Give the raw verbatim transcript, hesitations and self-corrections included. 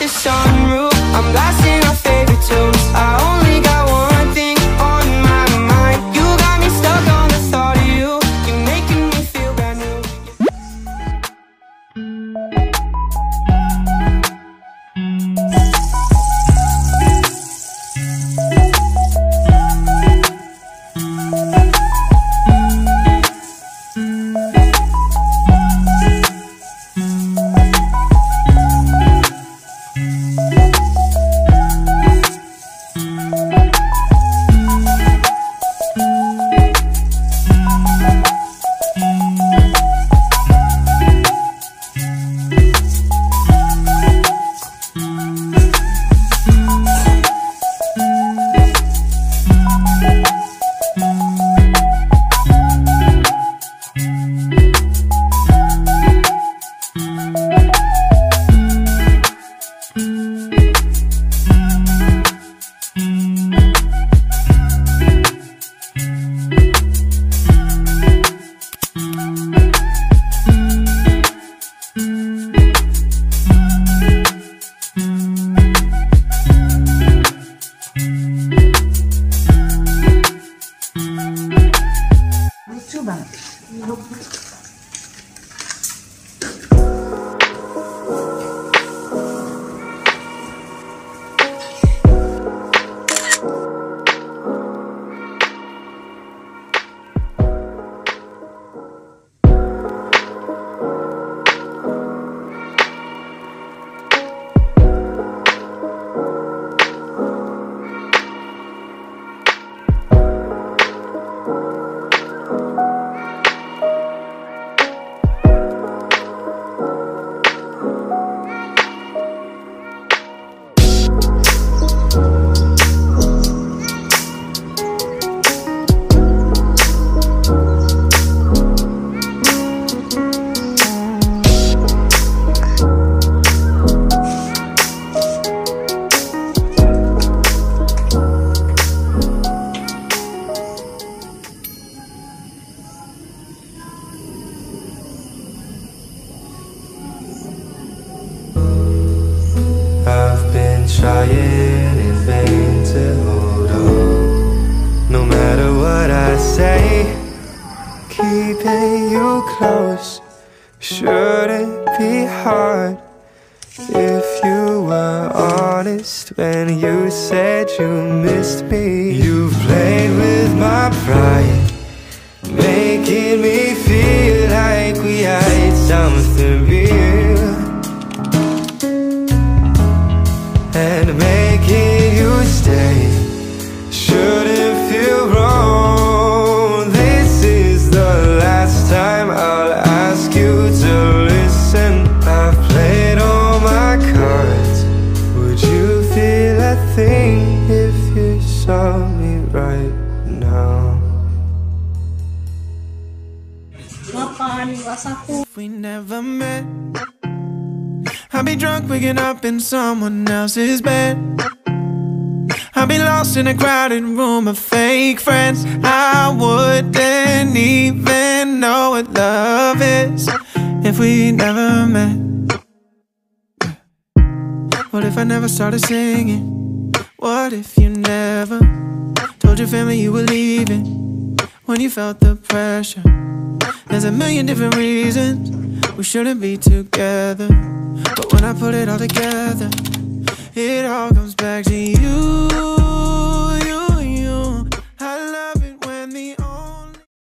the sunroof, I'm blasting our favorite tunes. I only got one thing on my mind. You got me stuck on the thought of you. You're making me feel brand new. Lucu banget. Trying in vain to hold on. No matter what I say, keeping you close shouldn't be hard. If you were honest when you said you missed me. You've played with my pride, making me feel like we had something real, and making you stay shouldn't feel wrong. This is the last time I'll ask you to listen. I've played all my cards. Would you feel a thing if you saw me right now? If we never met, I'd be drunk waking up in someone else's bed. I'd be lost in a crowded room of fake friends. I wouldn't even know what love is if we never met. What if I never started singing? What if you never told your family you were leaving when you felt the pressure? There's a million different reasons we shouldn't be together, but when I put it all together, it all comes back to you.